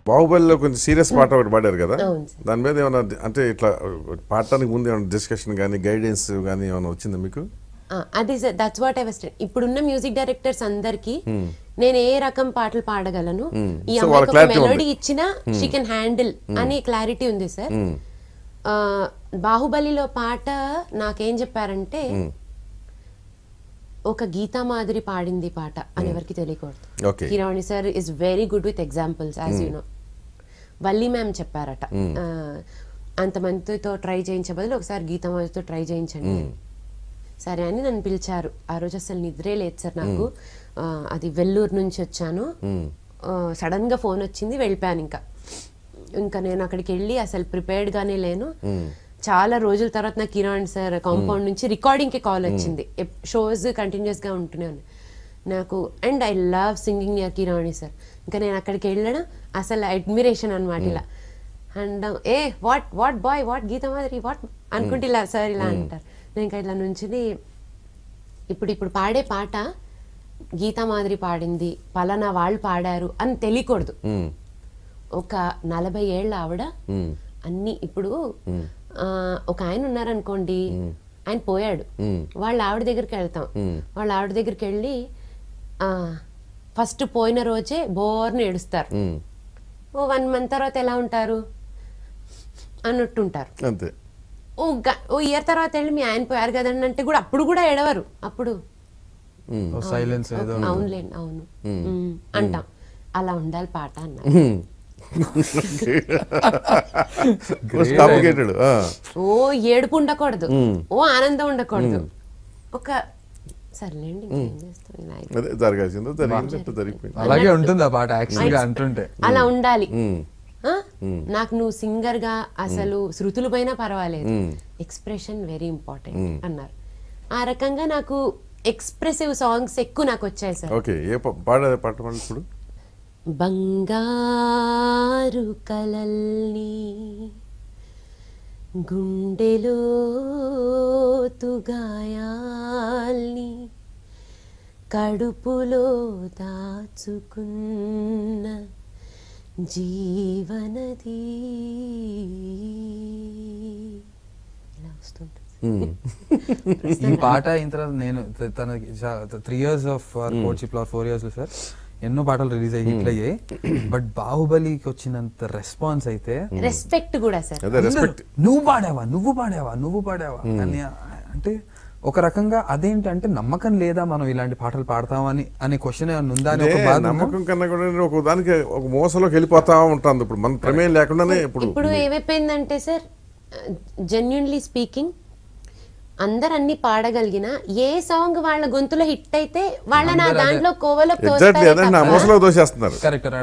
బాహుబలిలో కొంచెం సీరియస్ పాట ఒకటి పాడారు కదా, దాని మీద ఏమైనా అంటే ఇట్లా పాడటానికి ముందు ఏమైనా డిస్కషన్ కానీ గైడెన్స్ కానీ ఏమైనా వచ్చిందా మీకు? అది దట్స్ వాట్ ఐ వాస్ ఇప్పుడున్న మ్యూజిక్ డైరెక్టర్స్ అందరికి నేను ఏ రకం పాటలు పాడగలను, ఈ అమ్మాయికి ఒక మెలోడీ ఇచ్చినా షీ కెన్ హ్యాండిల్ అనే క్లారిటీ ఉంది సార్. బాహుబలిలో పాట నాకేం చెప్పారంటే ఒక గీతా మాధురి పాడింది పాట అని ఎవరికి తెలియకూడదు. Kirani sir is very good with examples as you know. Valli ma'am చెప్పారట అంతమందితో ట్రై చేయించే బదులు ఒకసారి గీతా మాధురితో ట్రై చేయించండి. సరే అని నన్ను పిలిచారు. ఆ రోజు అసలు నిద్రే లేదు సార్ నాకు. అది వెల్లూరు నుంచి వచ్చాను, సడన్ గా ఫోన్ వచ్చింది, వెళ్ళిపోయాను. ఇంకా నేను అక్కడికి వెళ్ళి అసలు ప్రిపేర్డ్ గానే లేను. చాలా రోజుల తర్వాత నాకు కిరణ్ సార్ కాంపౌండ్ నుంచి రికార్డింగ్ కి కాల్ వచ్చింది. షోస్ కంటిన్యూస్ గా ఉంటూనే ఉన్నాయి నాకు. And I love singing near Kirani sir. ఇంకా నేను అక్కడికి వెళ్ళడం అసలు అడ్మిరేషన్ అనమాట. ఇలా and a what what boy what Geetha Madhuri what అనుకుంటే ఇలా సార్ ఇలా అంటారు. నేను ఇంకా ఇట్లా నుంచి ఇప్పుడు పాడే పాట గీతా మాధురి పాడింది, పలానా వాళ్ళు పాడారు అని తెలియకూడదు. ఒక 40 ఏళ్ళ ఆవిడ అన్ని ఇప్పుడు ఒక ఆయన ఉన్నారనుకోండి, ఆయన పోయాడు, వాళ్ళ ఆవిడ దగ్గరికి వెళ్తాం. వాళ్ళ ఆవిడ దగ్గరికి వెళ్ళి ఫస్ట్ పోయిన రోజే బోర్ని ఏడుస్తారు. ఓ 1 month తర్వాత ఎలా ఉంటారు అన్నట్టుంటారు. ఓ ఇయర్ తర్వాత వెళ్ళి మీ ఆయన పోయారు కదండి అంటే కూడా అప్పుడు కూడా ఏడవరు. అప్పుడు అవునులేండి అవును అంటాం. అలా ఉండాలి పాట అన్నారు. ఓ ఏడుపు ఉండకూడదు, ఓ ఆనందం ఉండకూడదు. ఒక సర్లేండి అలాగే ఉంటుంది ఆ పాట యాక్చువల్గా అంటుంటే అలా ఉండాలి. నాకు నువ్వు సింగర్ గా అసలు శృతులు పైన పర్వాలేదు, ఎక్స్ప్రెషన్ వెరీ ఇంపార్టెంట్ అన్నారు. ఆ రకంగా నాకు ఎక్స్ప్రెసివ్ సాంగ్స్ ఎక్కువ నాకు వచ్చాయి సార్. బంగారు కలల్ని గుండెలో తుగాయాల్ని కడుపులో దాచుకున్న జీవనది ఇలా వస్తుంటుంది. ఈ పాట అయిన తర్వాత నేను తనకి 3 years of courtship 4 years sir ఎన్నో పాటలు రిలీజ్ అయ్యి హిట్ అయ్యాయి. బట్ బాహుబలికి వచ్చినంత రెస్పాన్స్ అయితే రెస్పెక్ట్ కూడా సార్. నువ్వు పాడావా అని అంటే ఒక రకంగా అదేంటంటే నమ్మకం లేదా మనం ఇలాంటి పాటలు పాడతామని అనే క్వశ్చన్ ఏమైనా ఉందా అని ఒక బాధ. నమ్మకం కన్నా కూడా ఒక దానికి ఒక మోసలోకి వెళ్ళిపోతా ఉంటుంది. ఇప్పుడు మన ప్రమేయం లేకుండానే ఇప్పుడు ఏమైపోయిందంటే సార్, జెన్యున్లీ స్పీకింగ్ అందరు అన్ని పాడగలిగిన ఏ సాంగ్ వాళ్ళ గొంతులో హిట్ అయితే వాళ్ళ నా దాంట్లో కోవలో దోషేస్తున్నారు.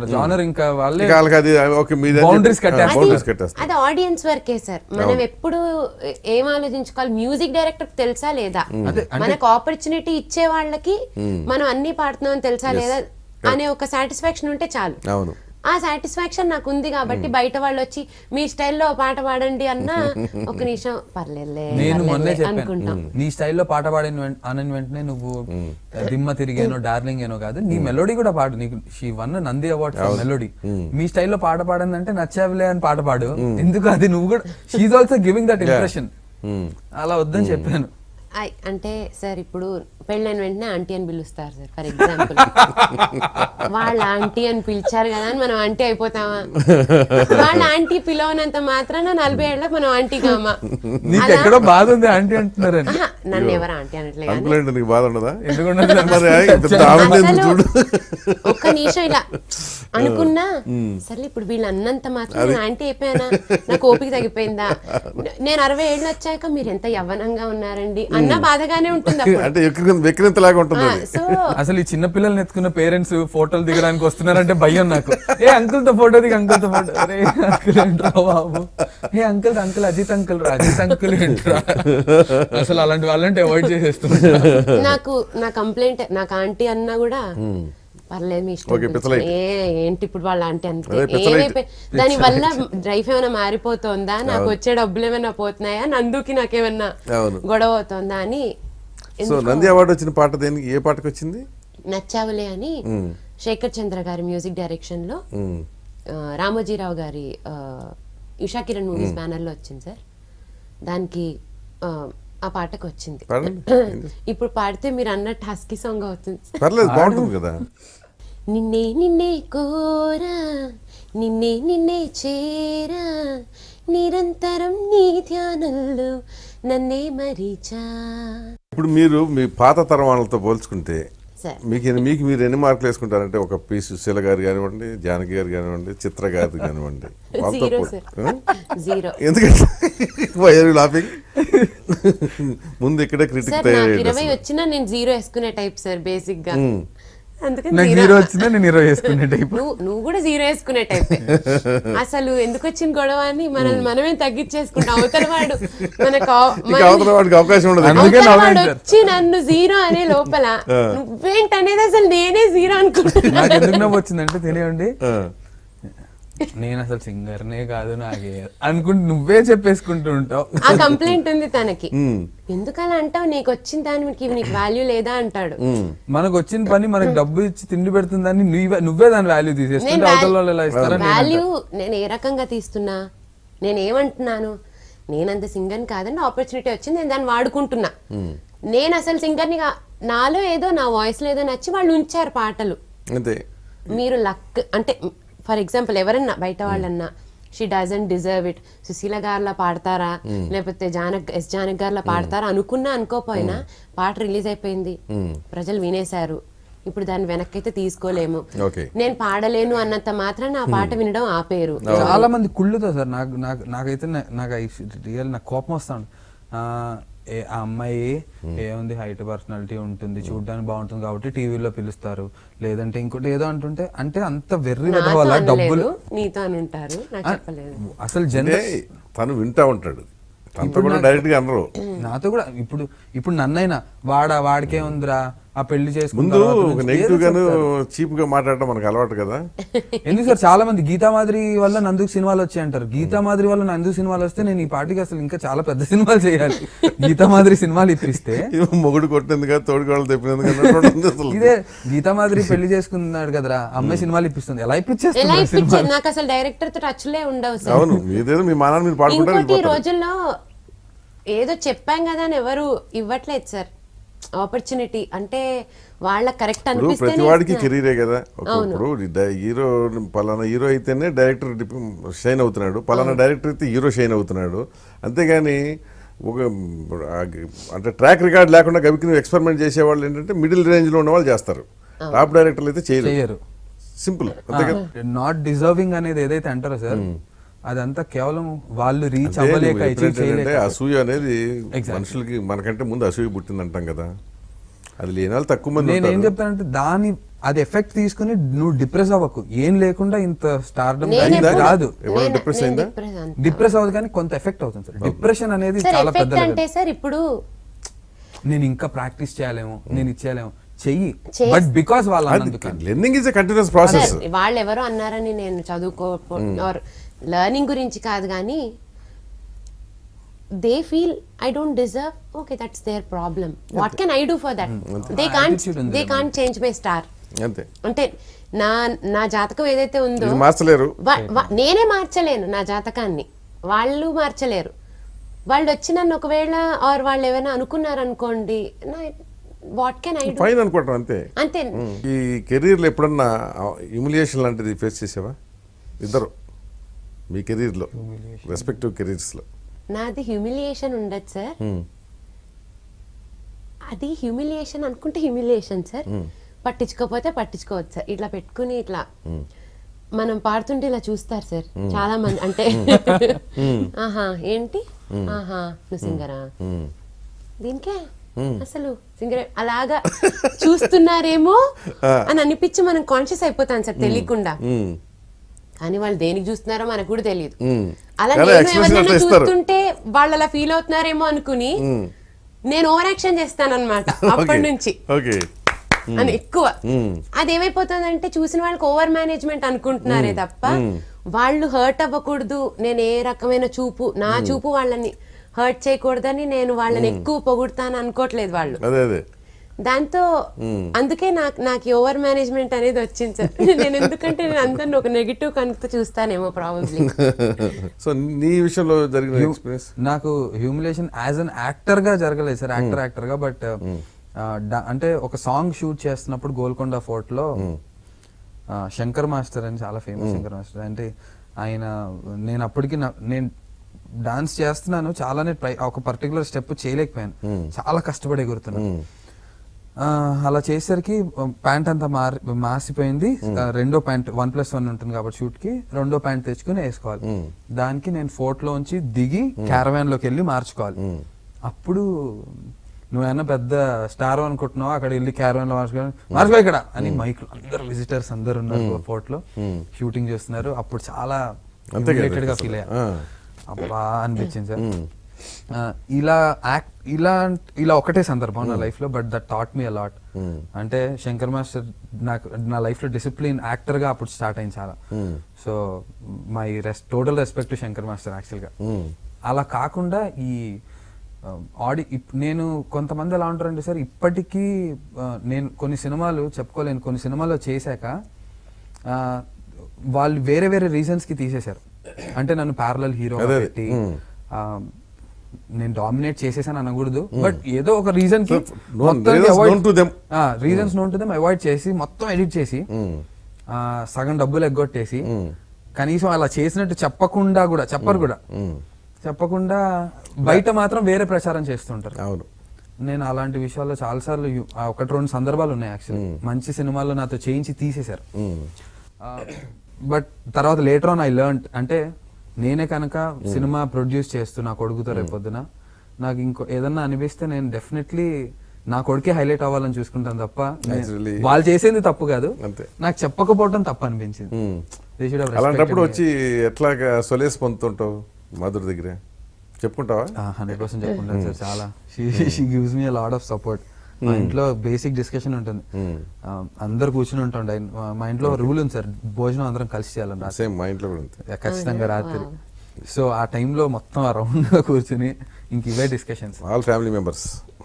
అది ఆడియన్స్ వర్కే సార్. మనం ఎప్పుడు ఏం ఆలోచించుకోవాలి, మ్యూజిక్ డైరెక్టర్ తెలుసా లేదా, మనకు ఆపర్చునిటీ ఇచ్చే వాళ్ళకి మనం అన్ని పాడుతున్నాం తెలుసా లేదా అనే ఒక సాటిస్ఫాక్షన్ ఉంటే చాలు. ఆ సాటిస్ఫాక్షన్ నాకు ఉంది కాబట్టి బయట వాళ్ళు వచ్చి మీ స్టైల్లో పాట పాడండి అన్న ఒక నిమిషం పర్లేదులే అనుకుంటాం. నీ స్టైల్లో పాట పాడిన అన్న వెంటనే నువ్వు దిమ్మ తిరిగేనో డార్లింగ్ ఏనో కాదు, నీ మెలోడీ కూడా పాడు. నీకు she won Nandi award for melody. మీ స్టైల్లో పాట పాడిందంటే నచ్చావులే అని పాట పాడు. ఎందుకు అది నువ్వు కూడా she also giving that impression. అలా వద్దని చెప్పాను. అంటే సార్ ఇప్పుడు పెళ్ళైన వెంటనే ఆంటీ అని పిలుస్తారు సార్. ఫర్ ఎగ్జాంపుల్ వాళ్ళ ఆంటీ అని పిలిచారు కదా అని మనం ఆంటీ అయిపోతామా? వాళ్ళ ఆంటీ పిలవనంత మాత్రాన 40 ఏళ్ళకి మనం ఆంటీ కామా? ఎక్కడో బాధ ఉంది ఆంటీ అంటున్నారు. నన్ను ఎవరు ఆంటీ అనట్లేదు. ఒక్క నిమిషం ఇలా అనుకున్నా సరే ఇప్పుడు వీళ్ళు అన్నంత మాత్రం నేను ఆంటీ అయిపోయానా? నాకు ఓపిక తగ్గిపోయిందా? నేను 60 ఏళ్ళు వచ్చాక మీరు ఎంత యవ్వనంగా ఉన్నారండి అన్న బాధగానే ఉంటుంది. అసలు ఈ చిన్న పిల్లల్ని ఎత్తుకున్న పేరెంట్స్ ఫోటోలు దిగడానికి వస్తున్నారంటే భయం నాకు. ఏ అంకుల్ తో ఫోటో దిగి అంకుల్ తో ఫోటో, అరే అంకుల్ ఏంట్రా బాబు, ఏ అంకుల్ అంకుల్ అజిత్ అంకుల్ ఏంట్రా. అసలు అలాంటి వాళ్ళంటే అవాయిడ్ చేసేస్తున్నా. నాకు నా కంప్లైంట్, నాకు ఆంటీ అన్నా కూడా పర్లేదు మీ ఇష్టం, ఏంటి ఇప్పుడు వాళ్ళ ఆంటీ అంతే ఏమైపోయి దాని వల్ల లైఫ్ ఏమైనా మారిపోతుందా, నాకు వచ్చే డబ్బులు ఏమైనా పోతున్నాయా, నందుకి నాకేమన్నా గొడవ అవుతుందా అని. నంది అవార్డు వచ్చిన పాట ఏ పాటకు వచ్చింది? నచ్చావులే అని శేఖర్ చంద్ర గారి మ్యూజిక్ డైరెక్షన్ లో రామోజీరావు గారి ఉషా కిరణ్ మూవీస్ బ్యానర్లో వచ్చింది సార్. దానికి ఆ పాటకు వచ్చింది. ఇప్పుడు పాడితే మీరు అన్నట్టు హస్కీ సాంగ్ అవుతుంది కదా. నిన్నే నిన్నే కోరా నిన్నే నిన్నే చేరా నిరంతరం నీ ధ్యానంలో నన్నే మరీచా. ఇప్పుడు మీరు మీ పాత తరం వాళ్ళతో పోల్చుకుంటే మీకు మీరు ఎన్ని మార్కులు వేసుకుంటారంటే ఒక పి సుశీల గారు కానివ్వండి, జానకి గారు కానివ్వండి, చిత్ర గారు కానివ్వండి, ఎందుకంటే లాఫింగ్ ముందు ఇక్కడే క్రిటిక్ 20 వచ్చినా నేను 0 వేసుకునే టైప్ సార్ బేసిక్ గా. నువ్వు కూడా 0 వేసుకునే టైప్. అసలు ఎందుకు వచ్చిన గొడవ అని మనల్ని మనమే తగ్గించేసుకుంటాం. అవతల వాడు వచ్చి నన్ను 0 అనే లోపల నువ్వేంటనేది అసలు నేనే 0 అనుకుంటున్నా. వచ్చిందంటే తెలియండి నేను అసలు సింగర్నే కాదు నాకే అనుకుంటు నువ్వే చెప్పేసుకుంటూ ఉంటావు. ఆ కంప్లైంట్ ఉంది తనకి. ఎందుకలా అంటావు, నీకు వచ్చిన దానికి నీకు వాల్యూ లేదా అంటాడు. మనకు వచ్చిన పని మనకు డబ్బు ఇచ్చి తిండి పెడుతుందని నువ్వే దాని వాల్యూ తీసేస్తా. వాల్యూ నేను ఏ రకంగా తీస్తున్నా, నేను ఏమంటున్నాను, నేనంత సింగర్ కాదండి, ఆపర్చునిటీ వచ్చింది, నేను దాన్ని వాడుకుంటున్నా. నేను అసలు సింగర్ని నాలో ఏదో నా వాయిస్ లో ఏదో నచ్చి వాళ్ళు ఉంచారు పాటలు. మీరు లక్ అంటే ఫర్ ఎగ్జాంపుల్ ఎవరన్నా బయట వాళ్ళన్నా she doesn't deserve it, Susheela గారిలా పాడతారా లేకపోతే ఎస్ జానక్ గారిలా పాడతారా అనుకున్నా అనుకోపోయినా పాట రిలీజ్ అయిపోయింది, ప్రజలు వినేశారు, ఇప్పుడు దాన్ని వెనక్కైతే తీసుకోలేము. నేను పాడలేను అన్నంత మాత్రం ఆ పాట వినడం ఆపేరు. చాలా మంది కుళ్ళుతో సార్. నాకైతే నాకు కోపం వస్తాను. ఆ అమ్మాయి ఏముంది, హైట్ పర్సనాలిటీ ఉంటుంది, చూడడానికి బాగుంటుంది కాబట్టి టీవీలో పిలుస్తారు, లేదంటే ఇంకోటి ఏదో అంటుంటే అంటే అంత వెర్రి వల్ల డబ్బులు నీతో అని ఉంటారు. అసలు జనరల్ తను వింటా ఉంటాడు, డైరెక్ట్ గా అనరు. నాతో కూడా ఇప్పుడు నన్నైనా వాడికే ఉందిరా ఆ పెళ్లి చేసుకుంటూ నెగిటివ్ గాను చీప్ గా మాట్లాడటం మనకు అలవాటు కదా. ఎందుకు సార్ చాలా మంది గీతా మాధురి వల్ల నందుకు సినిమాలు వచ్చాయి అంటారు. గీతా మాధురి వల్ల నందుకు సినిమాలు వస్తే నేను ఈ పార్టీకి అసలు ఇంకా చాలా పెద్ద సినిమాలు చేయాలి. గీతా మాధురి సినిమాలు ఇప్పిస్తే మొగుడు కొట్టినందుకు తోడుకోవాలి తెప్పినందుకు ఇదే గీతా మాధురి పెళ్లి చేసుకున్నాడు కదరా అమ్మాయి సినిమాలు ఇప్పిస్తుంది. ఎలా ఇప్పించేస్తుంది? నాకు అసలు డైరెక్టర్ తో టచ్ లే ఉండవు. అవును, మీదేదో మీ మానాన్ని మీరు పాడుకుంటారు. ఈ రోజుల్లో ఏదో చెప్పాం కదా అని ఎవరు ఇవ్వట్లేదు సార్ ఆపర్చునిటీ. అంటే వాళ్ళ కరెక్ట్ అనిపిస్తే ప్రతి వాడికి కెరీరే కదా. ఇప్పుడు హీరో పలానా హీరో అయితేనే డైరెక్టర్ షైన్ అవుతున్నాడు, పలానా డైరెక్టర్ అయితే హీరో షైన్ అవుతున్నాడు. అంతేగాని ఒక అంటే ట్రాక్ రికార్డ్ లేకుండా గబికి ఎక్స్పెరిమెంట్ చేసేవాళ్ళు ఏంటంటే మిడిల్ రేంజ్ లో ఉన్న వాళ్ళు చేస్తారు, టాప్ డైరెక్టర్లు అయితే చేయరు. సింపుల్. నాట్ డిజర్వింగ్ అనేది ఏదైతే అంటారో సార్ అదంతా కేవలం వాళ్ళు రీచ్ అవ్వలేక. అసూయ అనేది మనుషులకి మనకంటే ముందు అసూయ పుట్టింది అంటాం కదా, అది లేని వాళ్ళు తక్కువ మంది. నేను ఏం చెప్తానంటే అది ఎఫెక్ట్ తీసుకుని నువ్వు డిప్రెస్ అవ్వకు. ఏం లేకుండా ఇంత స్టార్డమ్ రాదు. డిప్రెస్ అవ్వదు కానీ కొంత ఎఫెక్ట్ అవుతుంది సార్. డిప్రెషన్ అనేది చాలా పెద్ద. అంటే సార్ ఇప్పుడు నేను ఇంకా ప్రాక్టీస్ చేయాలేమో, నేను ఇచ్చేయాలేమో, చెయ్యి. బట్ బికాస్ వాళ్ళ learning is a continuous process. వాళ్ళు ఎవరో అన్నారని నేను చదువుకో లర్నింగ్ గురించి కాదు కానీ they feel I don't deserve, okay, that's their problem. What can I do for that? They can't change my star. అంటే నా జాతకం ఏదైతే ఉందో మార్చలేరు, నేనే మార్చలేను నా జాతకాన్ని, వాళ్ళు మార్చలేరు. వాళ్ళు వచ్చి నన్ను ఒకవేళ ఆర్ వాళ్ళు ఏమైనా అనుకున్నారు అనుకోండి, what can I do fine అనుకుంటాం అంతే. అంతే. ఈ కెరీర్ లో ఎప్పుడన్నా హ్యూమిలియేషన్ లాంటిది ఫేస్ చేసావా ఇద్దరు మీ కెరీర్ లో, రెస్పెక్టివ్ కెరీర్స్ లో? నాది హ్యూమిలియేషన్ ఉండదు సార్, అది హ్యూమిలియేషన్ అనుకుంటే హ్యూమిలియేషన్ సార్, పట్టించుకోకపోతే పట్టించుకోవచ్చు సార్. ఇట్లా పెట్టుకుని ఇట్లా మనం పాడుతుంటే ఇలా చూస్తారు సార్ చాలా మంది. అంటే ఆహా ఏంటి, ఆహా నువ్వు సింగరా, దీనికే అసలు సింగర్ అలాగా చూస్తున్నారేమో అని అనిపించి మనం కాన్షియస్ అయిపోతాం సార్ తెలియకుండా. కానీ వాళ్ళు దేనికి చూస్తున్నారో మనకు కూడా తెలియదు. అలా నేను ఎవరినైనా చూస్తుంటే వాళ్ళు అలా ఫీల్ అవుతున్నారేమో అనుకుని నేను ఓవర్ యాక్షన్ చేస్తాను అనమాట అప్పటి నుంచి అని ఎక్కువ. అదేమైపోతుందంటే చూసిన వాళ్ళకి ఓవర్ మేనేజ్మెంట్ అనుకుంటున్నారే తప్ప వాళ్ళు హర్ట్ అవ్వకూడదు, నేను ఏ రకమైన చూపు, నా చూపు వాళ్ళని హర్ట్ చేయకూడదని నేను వాళ్ళని ఎక్కువ పొగుడుతాను అనుకోవట్లేదు వాళ్ళు. దాంతో అందుకే నాకు ఓవర్ మేనేజ్మెంట్ అనేది వచ్చింది సార్. నేను ఎందుకంటే నేను అందరిని ఒక నెగిటివ్ కనుక చూస్తానేమో ప్రాబబ్లీ. సో నీ విషయంలో జరిగిన ఎక్స్పీరియన్స్? నాకు హ్యూమిలేషన్ యాజ్ అన్ యాక్టర్ గా జరగలేదు సార్, యాక్టర్ గా. బట్ అంటే ఒక సాంగ్ షూట్ చేస్తున్నప్పుడు గోల్కొండ ఫోర్ట్ లో శంకర్ మాస్టర్ అని, చాలా ఫేమస్ శంకర్ మాస్టర్. అంటే ఆయన, నేను అప్పటికి నేను డాన్స్ చేస్తున్నాను, చాలానే ఒక పర్టికులర్ స్టెప్ చేయలేకపోయాను, చాలా కష్టపడి ఎగురుతున్నాను. అలా చేసేసరికి ప్యాంట్ అంతా మాసిపోయింది. రెండో ప్యాంట్ 1+1 ఉంటుంది కాబట్టి షూట్ కి రెండో ప్యాంట్ తెచ్చుకుని వేసుకోవాలి. దానికి నేను ఫోర్ట్ లోంచి దిగి క్యారవాన్ లోకి వెళ్ళి మార్చుకోవాలి. అప్పుడు నువ్వేమన్నా పెద్ద స్టార్ అనుకుంటున్నావు, అక్కడ వెళ్ళి క్యారవాన్ లో మార్చుకో ఇక్కడ అని మైక్ లో అందరు విజిటర్స్ అందరు ఉన్నారు ఫోర్ట్ లో, షూటింగ్ చేస్తున్నారు. అప్పుడు చాలా గా ఫీల్ అయ్యా, అబ్బా అనిపించింది సార్. ఇలా ఒకటే సందర్భం నా లైఫ్ లో, but that taught me a lot. అంటే శంకర్ మాస్టర్ నాకు నా లైఫ్ లో డిసిప్లిన్ యాక్టర్ గా అప్పుడు స్టార్ట్ అయింది చాలా. So my total respect to Shankar master actual గా. అలా కాకుండా ఈ నేను కొంతమంది ఎలా ఉంటారంటే సార్, ఇప్పటికీ నేను కొన్ని సినిమాలు చెప్పుకోలేను, కొన్ని సినిమాలో చేశాక వాళ్ళు వేరే వేరే రీజన్స్ కి తీసేశారు. అంటే నన్ను ప్యారలల్ హీరో పెట్టి నేను డామినేట్ చేసేసాను అనకూడదు, బట్ ఏదో ఒక రీజన్ కి reasons known to them avoid చేసి మొత్తం ఎడిట్ చేసి సగం డబ్బులు ఎగ్గొట్టేసి కనీసం అలా చేసినట్టు చెప్పకుండా బయట మాత్రం వేరే ప్రచారం చేస్తుంటారు. అవును, నేను అలాంటి విషయాల్లో చాలా సార్లు 1-2 సందర్భాలు ఉన్నాయి యాక్చువల్లీ. మంచి సినిమాల్లో నాతో చేయించి తీసేశారు. బట్ తర్వాత లేటర్ ఆన్ ఐ లెర్న్, అంటే నేనే కనుక సినిమా ప్రొడ్యూస్ చేస్తున్నా కొడుకుతో రేపొద్దున నాకు ఇంకో ఏదన్నా అనిపిస్తే నేను డెఫినెట్లీ నా కొడుకే హైలైట్ అవ్వాలని చూసుకుంటాను తప్ప వాళ్ళు చేసేది తప్పు కాదు, నాకు చెప్పకపోవడం తప్పు అనిపించింది. అలాంటప్పుడు వచ్చి ఎట్లాగా సొలేస్ పొందుతుంటావు మాధురి దగ్గర? చెప్పుకుంటావా? 100% చెప్పుకుంటాను సార్. చాలా she gives me lot of support. మా ఇంట్లో బేసిక్ డిస్కషన్ ఉంటుంది, అందరు కూర్చుని ఉంటుండే. మా ఇంట్లో రూల్ ఉంది సార్, భోజనం అందరం కలిసి చేయాలన్న, సేమ్ మా ఇంట్లో ఖచ్చితంగా రాత్రి. సో ఆ టైంలో మొత్తం రౌండ్ గా కూర్చుని ఇంక ఇవే డిస్కషన్స్, ఆల్ ఫ్యామిలీ మెంబర్స్.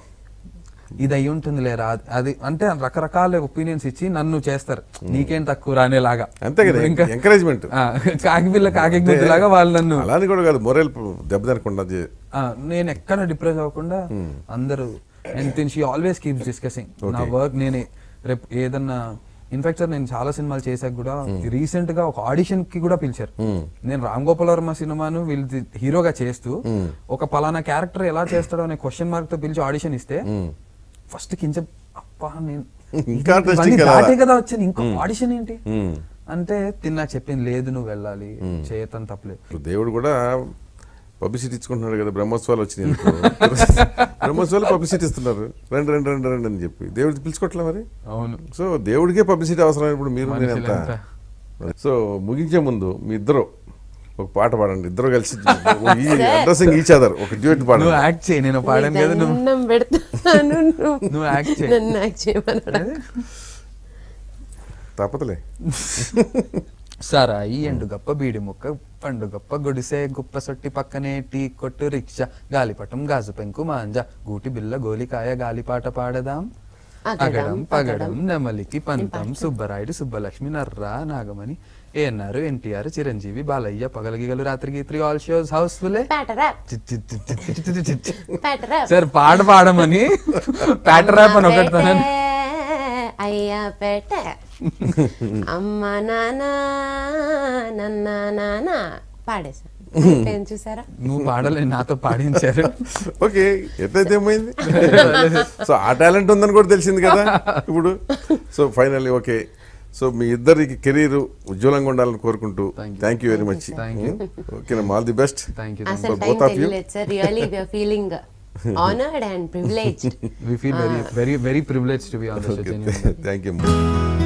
ఇది అయి ఉంటుంది లేరా అది, అంటే రకరకాల ఒపీనియన్స్ ఇచ్చి నన్ను చేస్తారు, నీకేం తక్కువ రానేలాగా. అంతే కదా, ఇంకా ఎంకరేజ్మెంట్. కాకిపిల్ల కాకిలాగా వాళ్ళు నన్ను అలాని కూడా కాదు, మొరల్ దెబ్బతినకుండా. నేను ఎక్కడ డిప్రెస్ అవ్వకుండా అందరూ, and she always keeps discussing నా వర్క్. నేనే రేపు ఏదన్నా, ఇన్ఫాక్ట్ సార్ నేను చాలా సినిమాలు చేశాక కూడా రీసెంట్ గా ఒక ఆడిషన్ కి కూడా పిలిచారు. నేను రామ్ గోపాల్ వర్మ సినిమాను వీళ్ళు హీరోగా చేస్తూ ఒక పలానా క్యారెక్టర్ ఎలా చేస్తాడో అనే క్వశ్చన్ మార్క్ తో పిలిచి ఆడిషన్ ఇస్తే ఫస్ట్ కించ అప్పా నేను దాటే కదా వచ్చాను, ఇంకో ఆడిషన్ ఏంటి అంటే తిన్నా చెప్పింది, లేదు నువ్వు వెళ్ళాలి, చేయతం తప్పలేదు. దేవుడు కూడా పబ్లిసిటీ ఇచ్చుకుంటున్నాడు కదా, బ్రహ్మోత్సవాలు వచ్చినాయి, బ్రహ్మోత్సవాలు పబ్లిసిటీ ఇస్తున్నారు, రండి రండి రండి రండి అని చెప్పి. దేవుడికి పిలుచుకోవట్లే మరి. అవును, సో దేవుడికే పబ్లిసిటీ అవసరమైనప్పుడు మీరు నేనంతా. సో ముగించే ముందు మీ ఇద్దరు ఒక పాట పాడండి, ఇద్దరు కలిసి అడ్రసింగ్ ఈచ్ అదర్ ఒక డ్యూయట్ పాడండి. నువ్వు యాక్ట్ చేయి, నేను పాడాను కదా, నువ్వు యాక్ట్ చేయి. తప్పదులే. సారాయి ఎండు గొప్ప బీడి ముక్క పండు గొప్ప గుడిసే గుప్ప సొట్టి పక్కనే టీ కొట్టు రిక్షా గాలిపటం గాజు పెంకు మాంజ గూటి బిల్ల గోలికాయ గాలిపాట పాడదాం అగడం పగడం నెమలికి పంతం సుబ్బరాయుడు సుబ్బలక్ష్మి నర్రా నాగమణి ఏఎన్ఆర్ ఎన్టీఆర్ చిరంజీవి బాలయ్య పగలగిగలు రాత్రికి 3 ఆల్ షోస్ హౌస్ఫుల్. సార్ పాట పాడమని ప్యాటర్ ర్యాప్ అని ఒకటి అయ్యా పేట అమ్మ నాన్న నన్న నాన్న పాడేసా. చూసారా, నువ్వు పాడలే, నాతో పాడించారు. ఓకే, ఎట్లయితే ఏమైంది. సో ఆ టాలెంట్ ఉందని కూడా తెలిసింది కదా ఇప్పుడు. సో ఫైనల్లీ ఓకే, సో మీ ఇద్దరికి కెరీర్ ఉజ్వలంగా ఉండాలని కోరుకుంటూ థ్యాంక్ యూ వెరీ మచ్. ఓకేనా, ఆల్ ది బెస్ట్. అసలు టైం తెలియలేదు sir, really we are feeling honored and privileged. We feel very privileged to be on the show. Thank you.